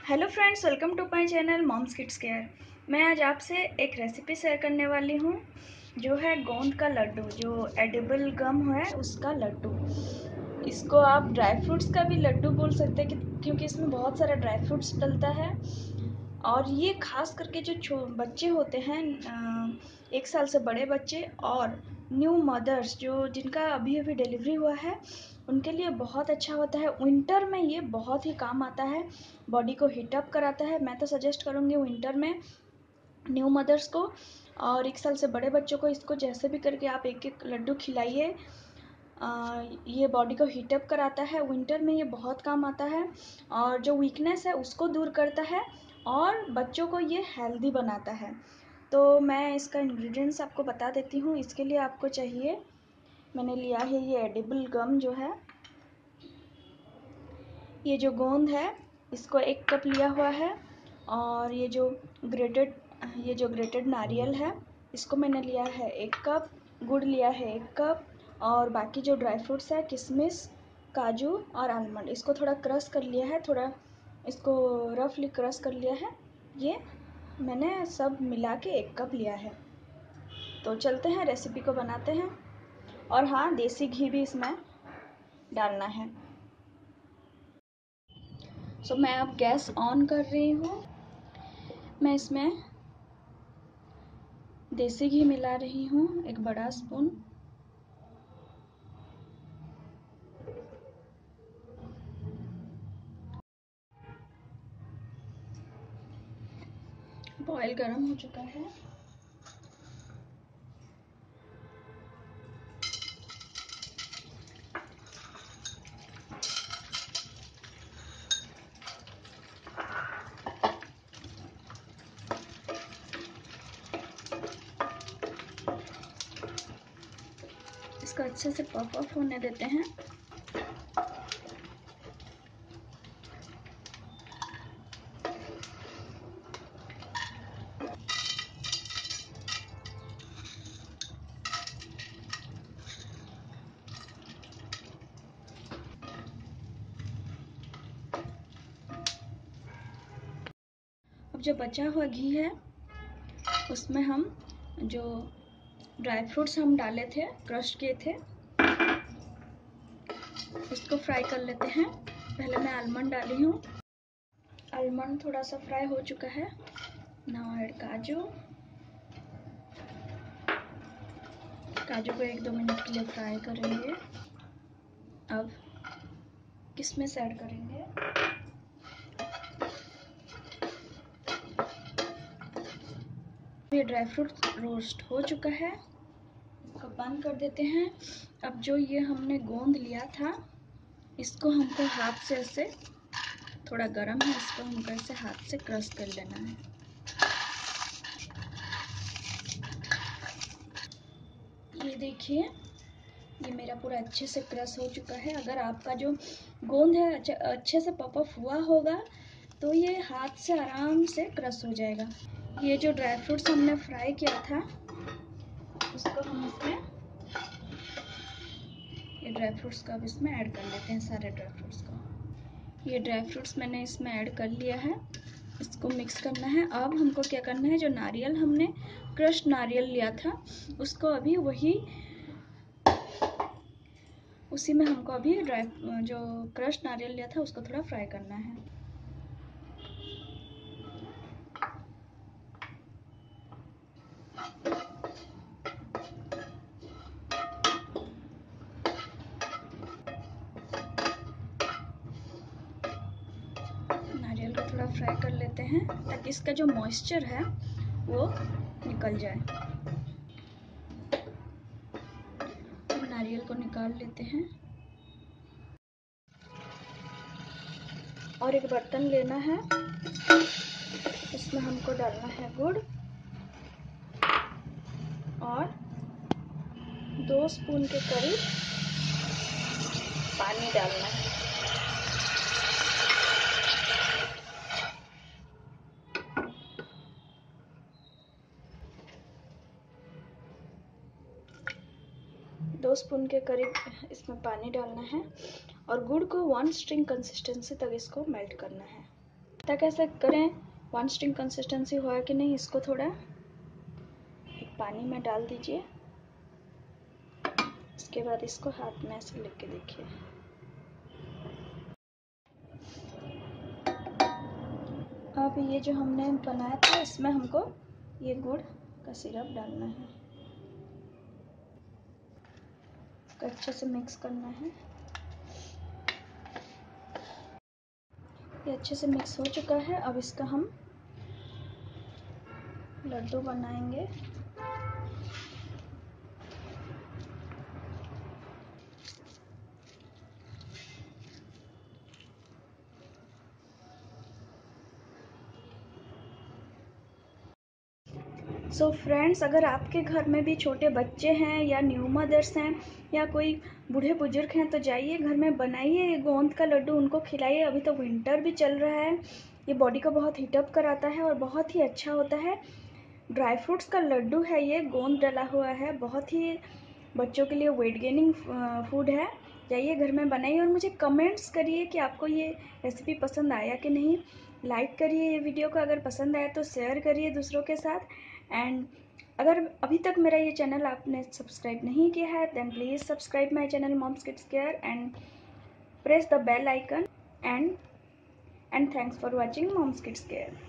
Hello friends, welcome to my channel moms kids care. मैं आज आपसे एक रेसिपी शेयर करने वाली हूँ जो है गोंद का लड्डू, जो एडिबल गम है उसका लड्डू। इसको आप ड्राई फ्रूट्स का भी लड्डू बोल सकते हैं क्योंकि इसमें बहुत सारा ड्राई फ्रूट्स डलता है। और ये खास करके जो बच्चे होते हैं 1 साल से बड़े बच्चे और न्यू मदर्स जो जिनका अभी अभी डिलीवरी हुआ है, उनके लिए बहुत अच्छा होता है। विंटर में ये बहुत ही काम आता है, बॉडी को हीट अप कराता है। मैं तो सजेस्ट करूँगी विंटर में न्यू मदर्स को और 1 साल से बड़े बच्चों को इसको जैसे भी करके आप एक एक लड्डू खिलाइए। ये बॉडी को हीट अप कराता है, विंटर में ये बहुत काम आता है और जो वीकनेस है उसको दूर करता है और बच्चों को ये हेल्दी बनाता है। तो मैं इसका इंग्रेडिएंट्स आपको बता देती हूँ। इसके लिए आपको चाहिए, मैंने लिया है ये एडिबल गम जो है, ये जो गोंद है इसको 1 कप लिया हुआ है। और ये जो ग्रेटेड नारियल है इसको मैंने लिया है 1 कप। गुड़ लिया है 1 कप। और बाकी जो ड्राई फ्रूट्स है, किशमिश, काजू और आलमंड, इसको थोड़ा क्रश कर लिया है, थोड़ा इसको रफली क्रश कर लिया है। ये मैंने सब मिला के 1 कप लिया है। तो चलते हैं रेसिपी को बनाते हैं। और हाँ, देसी घी भी इसमें डालना है। सो मैं अब गैस ऑन कर रही हूँ। मैं इसमें देसी घी मिला रही हूँ 1 बड़ा स्पून। ऑयल गर्म हो चुका है। इसको अच्छे से पफ अप होने देते हैं। अब जो बचा हुआ घी है उसमें हम जो ड्राई फ्रूट्स हम डाले थे, क्रश किए थे, इसको फ्राई कर लेते हैं। पहले मैं आलमंड डाली हूँ। आलमंड थोड़ा सा फ्राई हो चुका है। नाउ ऐड काजू। काजू को 1-2 मिनट के लिए फ्राई करेंगे। अब किशमिश ऐड करेंगे। ये ड्राई फ्रूट रोस्ट हो चुका है, इसको बंद कर देते हैं। अब जो ये हमने गोंद लिया था इसको हमको हाथ से ऐसे, थोड़ा गर्म है, इसको हमको ऐसे हाथ से क्रश कर लेना है। ये देखिए, ये मेरा पूरा अच्छे से क्रश हो चुका है। अगर आपका जो गोंद है अच्छे से पफ अप हुआ होगा तो ये हाथ से आराम से क्रश हो जाएगा। ये जो ड्राई फ्रूट्स हमने फ्राई किया था उसको हम इसमें, ये ड्राई फ्रूट्स को अब इसमें ऐड कर लेते हैं, सारे ड्राई फ्रूट्स को। ये ड्राई फ्रूट्स मैंने इसमें ऐड कर लिया है, इसको मिक्स करना है। अब हमको क्या करना है, जो नारियल हमने क्रश नारियल लिया था उसको अभी उसी में हमको अभी जो क्रश नारियल लिया था उसको थोड़ा फ्राई करना है। नारियल को थोड़ा फ्राई कर लेते हैं ताकि इसका जो मॉइस्चर है वो निकल जाए। तो नारियल को निकाल लेते हैं और एक बर्तन लेना है, इसमें हमको डालना है गुड़ और 2 स्पून के करीब पानी डालना है। दो स्पून के करीब इसमें पानी डालना है और गुड़ को 1 स्ट्रिंग कंसिस्टेंसी तक इसको मेल्ट करना है। कैसे करें, वन स्ट्रिंग कंसिस्टेंसी हो कि नहीं, इसको थोड़ा पानी में डाल दीजिए। इसके बाद इसको हाथ में ऐसे लेके देखिए। अब ये जो हमने बनाया था इसमें हमको ये गुड़ का सिरप डालना है, इसको अच्छे से मिक्स करना है। ये अच्छे से मिक्स हो चुका है। अब इसका हम लड्डू बनाएंगे। सो फ्रेंड्स, अगर आपके घर में भी छोटे बच्चे हैं या न्यू मदर्स हैं या कोई बूढ़े बुजुर्ग हैं तो जाइए घर में बनाइए ये गोंद का लड्डू, उनको खिलाइए। अभी तो विंटर भी चल रहा है, ये बॉडी को बहुत हीटअप कराता है और बहुत ही अच्छा होता है। ड्राई फ्रूट्स का लड्डू है, ये गोंद डला हुआ है, बहुत ही बच्चों के लिए वेट गेनिंग फूड है। जाइए घर में बनाइए और मुझे कमेंट्स करिए कि आपको ये रेसिपी पसंद आया कि नहीं। लाइक करिए ये वीडियो को, अगर पसंद आया तो शेयर करिए दूसरों के साथ। एंड अगर अभी तक मेरा ये चैनल आपने सब्सक्राइब नहीं किया है then please subscribe my channel moms kids care and press the bell icon and thanks for watching moms kids care.